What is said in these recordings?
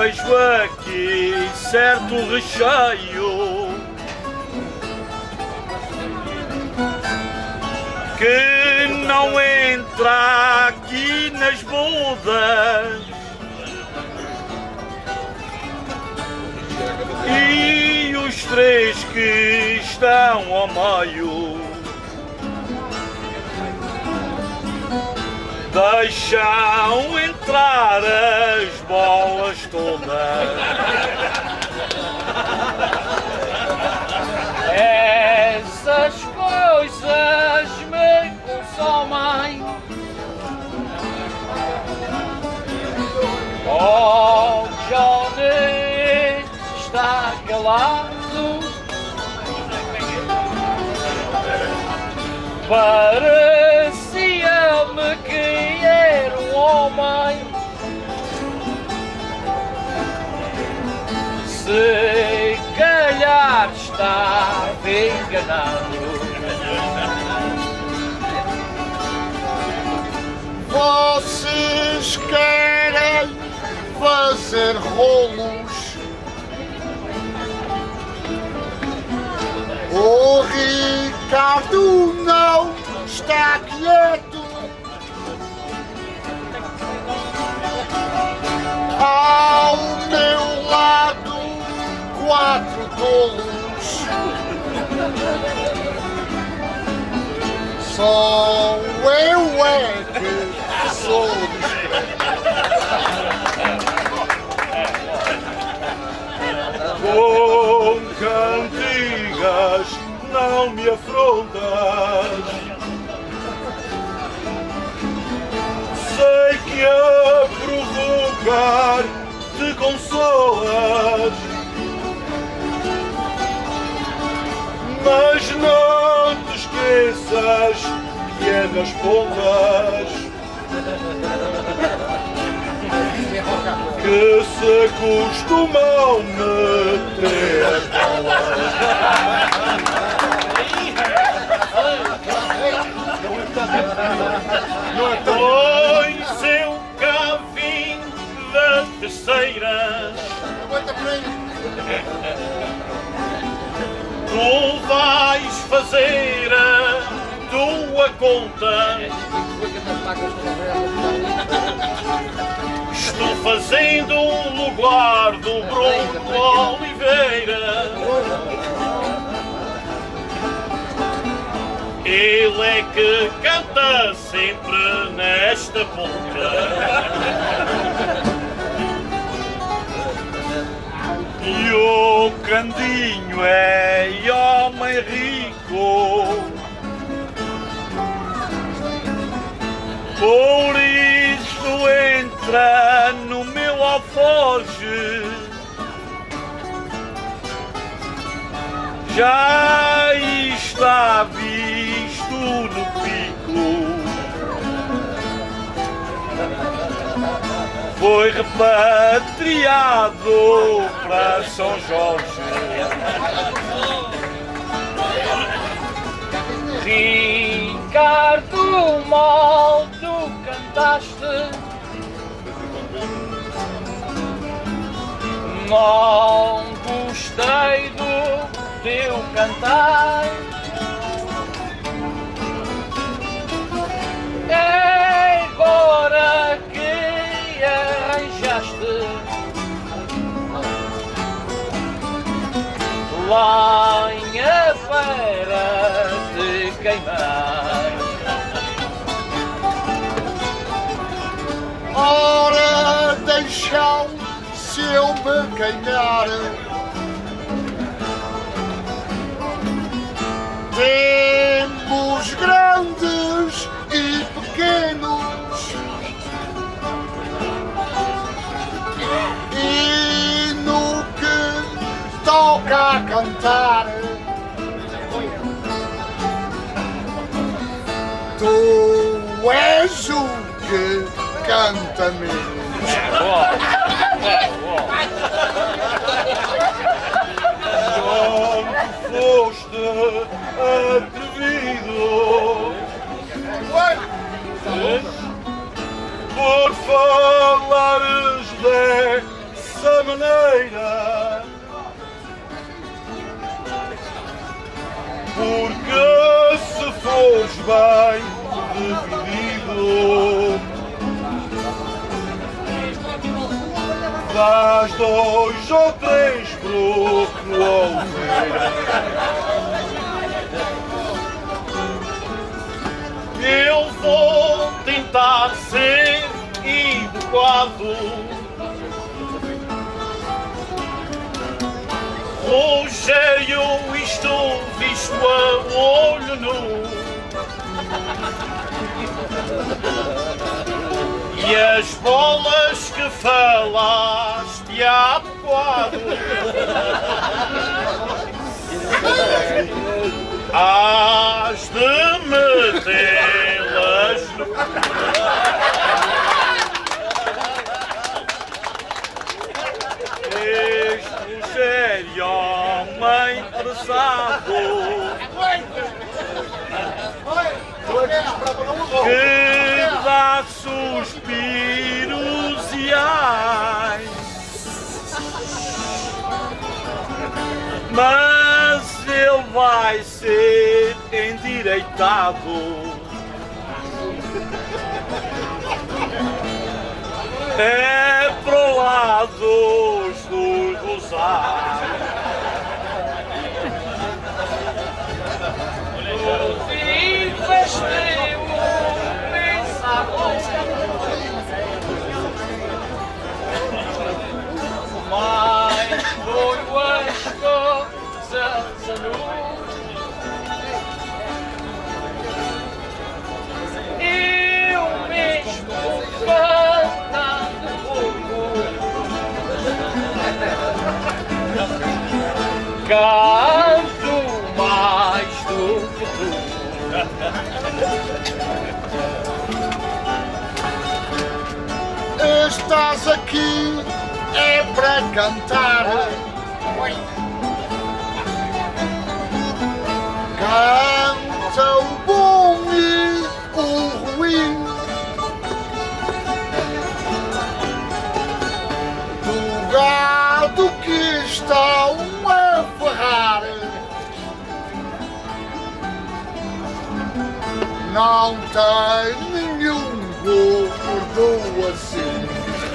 vejo aqui certo recheio que não entra aqui nas bodas. E os três que estão ao meio deixam entrar as bolas todas. Essas coisas me consomem. Oh, Johnny está calado. Parecia-me que era um homem. Se calhar estava enganado. Vocês querem fazer rolos? O Ricardo não está quieto. Ao meu lado, 4 tolos. Só eu é que sou discreto. Com cantigas não me afrontas. Sei que a provocar te consolas, mas não te esqueças que é das pontas que se costumam meter as bolas. Pois eu cá vim da terceira. Tu vais fazer a tua conta. Estou fazendo um lugar do Bruno Oliveira. Ele é que canta sempre nesta ponta. E o Candinho é homem rico, por isso entra no meu alforje. Já está visto no pico. Foi repatriado para São Jorge. Ricardo, mal tu cantaste, não gostei do teu cantar. Agora que arranjaste lenha para te queimar. Ora, deixam-se eu me queimar. Temos grandes e pequenos, e no que toca a cantar, tu és o que canta menos. Foste atrevido por falares dessa maneira, porque se fores bem dividido, dás 2 ou 3 brocos no alveiro. Eu vou tentar ser educado, Rogério, estou visto a olho nu, e as bolas que falaste há bocado hás de metê-las no... Este sério homem pesado que dá suspiros e ai, mas ele vai ser endireitado. É pro lado do Rosário. E vestiu pensar mais duas coisas a luz. Eu mesmo cantando canto mais do que tu. Estás aqui é para cantar. Canta o bom e o ruim, do gado que estão a ferrar. Não tem nenhum gordo assim.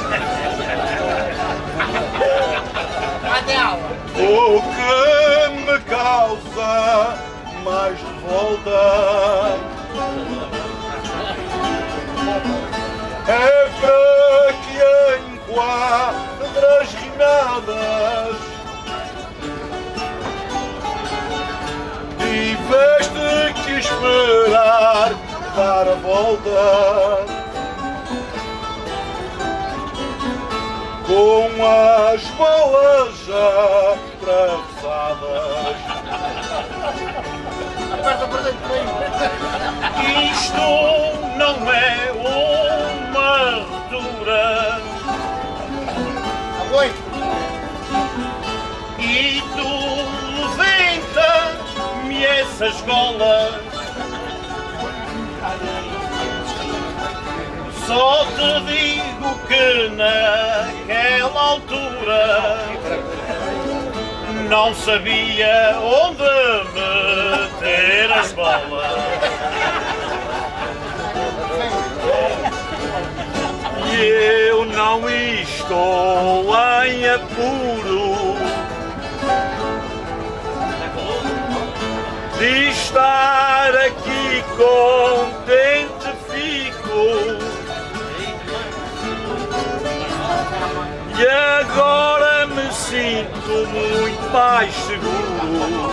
O que me causa mais revolta é para que enquadras rimadas tiveste que esperar dar a volta com as bolas já atravessadas. Isto não é uma ruptura, e tu levanta-me essas golas. Só te digo que naquela altura não sabia onde meter as bolas. E eu não estou em apuro de estar aqui, contente fico. E agora me sinto muito mais seguro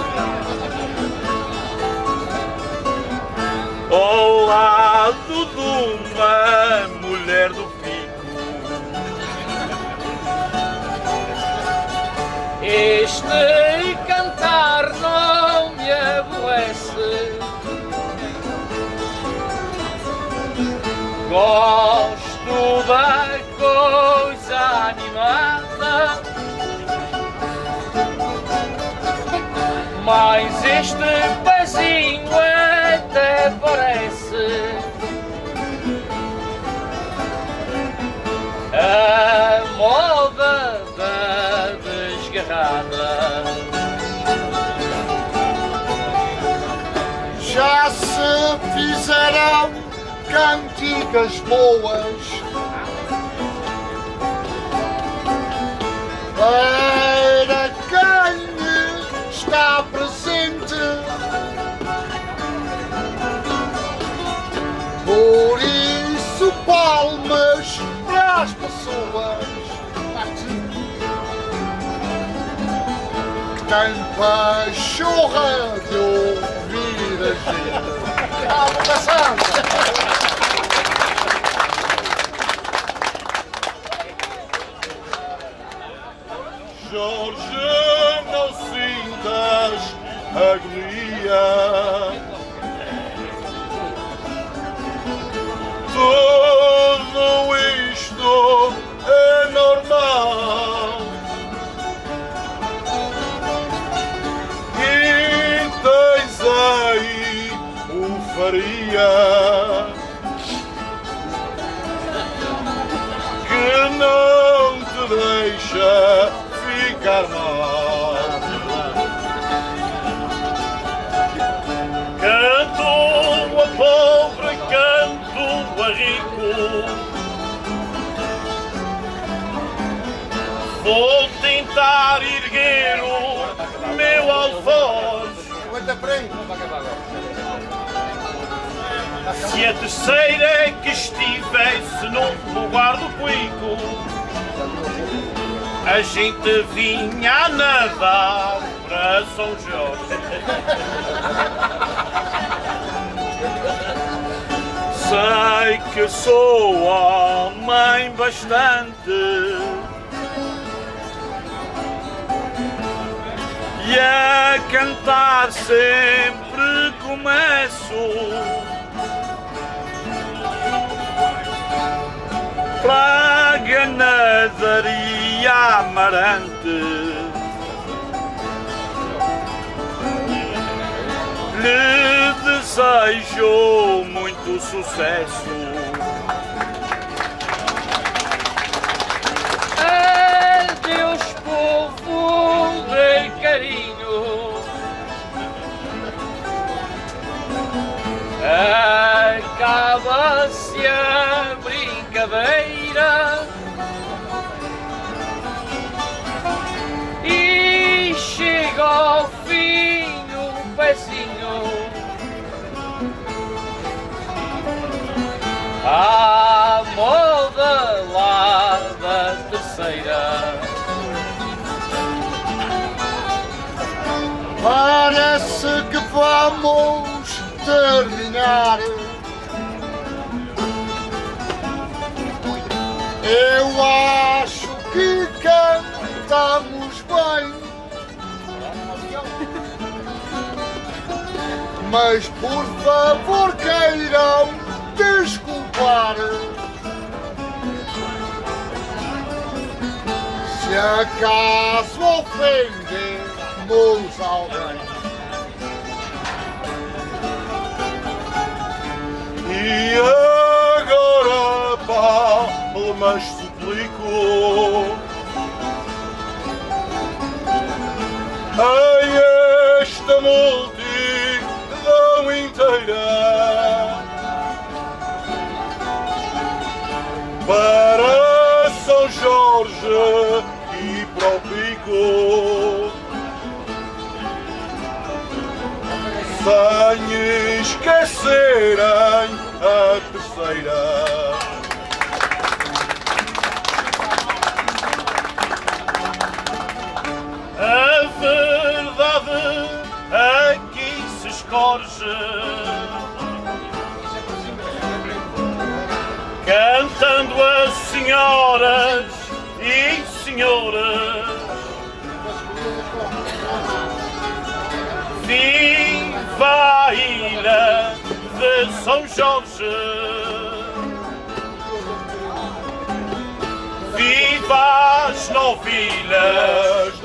ao lado de uma mulher do pico. Este cantar não me aborrece, gosto da coisa animada, mas este pezinho até parece a moda da errada. Já se fizeram cantigas boas para quem está presente. Por isso, palmas para as pessoas que têm pachorra de ouvir a gente. Ah, boca santa! Jorge, não sintas agonia. Tudo isto é normal. E tens aí o faria que não te deixa ficar mal. Canto a pobre, canto a rico. Vou tentar erguer o meu alfoz. Aguenta por aí. Se a terceira que estivesse no lugar do cuico, a gente vinha a nadar para São Jorge. Sei que sou homem bastante e a cantar sempre começo. Para a ganadaria Amarante lhe desejo muito sucesso. Adeus, povo de carinho. Acaba-se a brincadeira e chega ao fim o pezinho à moda lá da terceira. Parece que vamos terminar. Eu acho que cantamos bem, mas por favor queiram desculpar se acaso ofendemos alguém. E agora, palmas suplico a esta multidão inteira para São Jorge e para o Pico, sem esquecerem a terceira. A verdade aqui se escorge, cantando as senhoras e senhores. Viva a ilha de São Jorge, viva as novilhas